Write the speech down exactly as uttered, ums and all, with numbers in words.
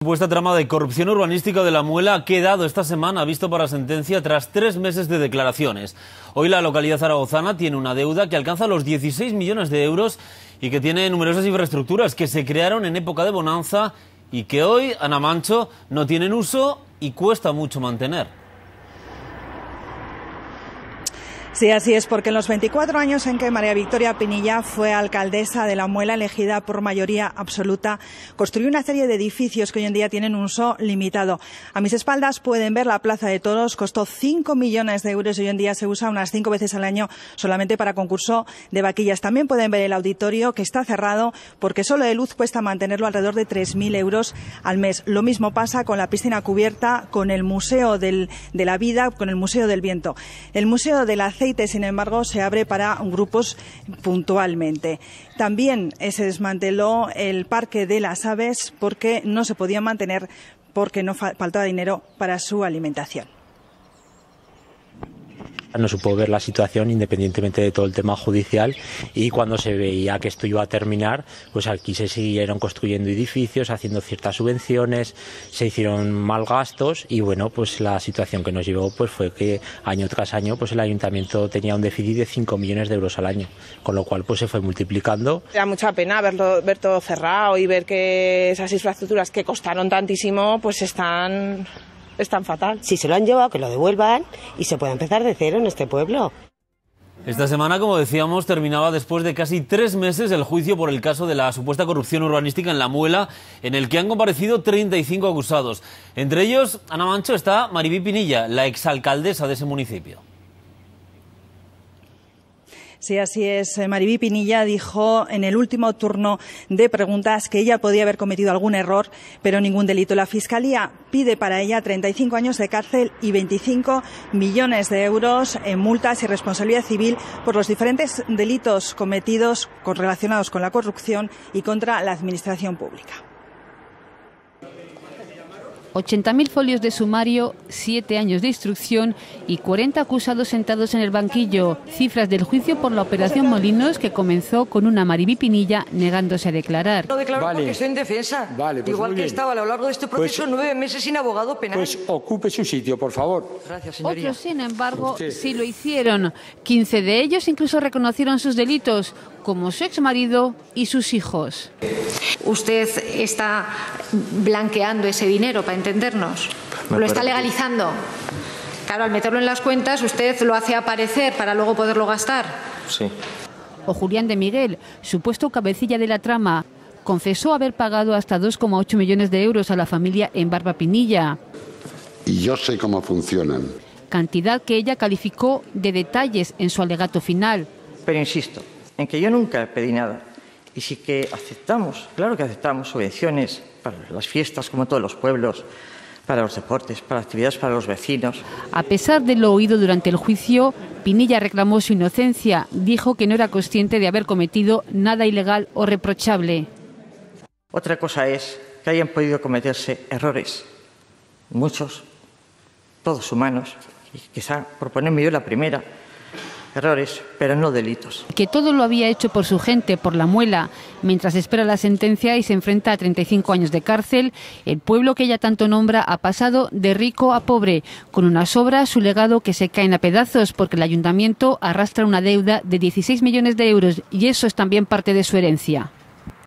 Supuesta trama de corrupción urbanística de La Muela ha quedado esta semana visto para sentencia tras tres meses de declaraciones. Hoy la localidad zaragozana tiene una deuda que alcanza los dieciséis millones de euros y que tiene numerosas infraestructuras que se crearon en época de bonanza y que hoy, Ana Mancho, no tienen uso y cuesta mucho mantener. Sí, así es, porque en los veinticuatro años en que María Victoria Pinilla fue alcaldesa de La Muela, elegida por mayoría absoluta, construyó una serie de edificios que hoy en día tienen un uso limitado. A mis espaldas pueden ver la Plaza de Toros, costó cinco millones de euros y hoy en día se usa unas cinco veces al año solamente para concurso de vaquillas. También pueden ver el auditorio, que está cerrado porque solo de luz cuesta mantenerlo alrededor de tres mil euros al mes. Lo mismo pasa con la piscina cubierta, con el Museo del, de la Vida, con el Museo del Viento. El Museo del Aceite, sin embargo, se abre para grupos puntualmente. También se desmanteló el Parque de las Aves porque no se podía mantener, porque no faltaba dinero para su alimentación. No supo ver la situación independientemente de todo el tema judicial, y cuando se veía que esto iba a terminar, pues aquí se siguieron construyendo edificios, haciendo ciertas subvenciones, se hicieron mal gastos y bueno, pues la situación que nos llevó pues fue que año tras año pues el ayuntamiento tenía un déficit de cinco millones de euros al año, con lo cual pues se fue multiplicando. Da mucha pena verlo, ver todo cerrado y ver que esas infraestructuras que costaron tantísimo pues están... Es tan fatal. Si se lo han llevado, que lo devuelvan y se puede empezar de cero en este pueblo. Esta semana, como decíamos, terminaba después de casi tres meses el juicio por el caso de la supuesta corrupción urbanística en La Muela, en el que han comparecido treinta y cinco acusados. Entre ellos, Ana Mancho, está Maribí Pinilla, la exalcaldesa de ese municipio. Sí, así es. Maribí Pinilla dijo en el último turno de preguntas que ella podía haber cometido algún error, pero ningún delito. La Fiscalía pide para ella treinta y cinco años de cárcel y veinticinco millones de euros en multas y responsabilidad civil por los diferentes delitos cometidos relacionados con la corrupción y contra la administración pública. ochenta mil folios de sumario, siete años de instrucción y cuarenta acusados sentados en el banquillo. Cifras del juicio por la Operación Molinos, que comenzó con una Maribí Pinilla negándose a declarar. No declaro vale. porque estoy en defensa. Vale, pues igual que bien. Estaba a lo largo de este proceso pues, nueve meses sin abogado penal. Pues ocupe su sitio, por favor. Gracias, señoría. Otros, sin embargo, Usted. sí lo hicieron. quince de ellos incluso reconocieron sus delitos, como su exmarido y sus hijos. Usted está blanqueando ese dinero, para entendernos. Me lo está legalizando. Claro, al meterlo en las cuentas, usted lo hace aparecer para luego poderlo gastar. Sí. O Julián de Miguel, supuesto cabecilla de la trama, confesó haber pagado hasta dos coma ocho millones de euros a la familia en Barba Pinilla. Y yo sé cómo funcionan. Cantidad que ella calificó de detalles en su alegato final. Pero insisto en que yo nunca pedí nada. Y sí que aceptamos, claro que aceptamos subvenciones para las fiestas, como todos los pueblos, para los deportes, para actividades para los vecinos. A pesar de lo oído durante el juicio, Pinilla reclamó su inocencia. Dijo que no era consciente de haber cometido nada ilegal o reprochable. Otra cosa es que hayan podido cometerse errores, muchos, todos humanos, y quizá por ponerme yo la primera, errores, pero no delitos. Que todo lo había hecho por su gente, por La Muela. Mientras espera la sentencia y se enfrenta a treinta y cinco años de cárcel, el pueblo que ella tanto nombra ha pasado de rico a pobre, con unas obras, su legado, que se caen a pedazos porque el ayuntamiento arrastra una deuda de dieciséis millones de euros y eso es también parte de su herencia.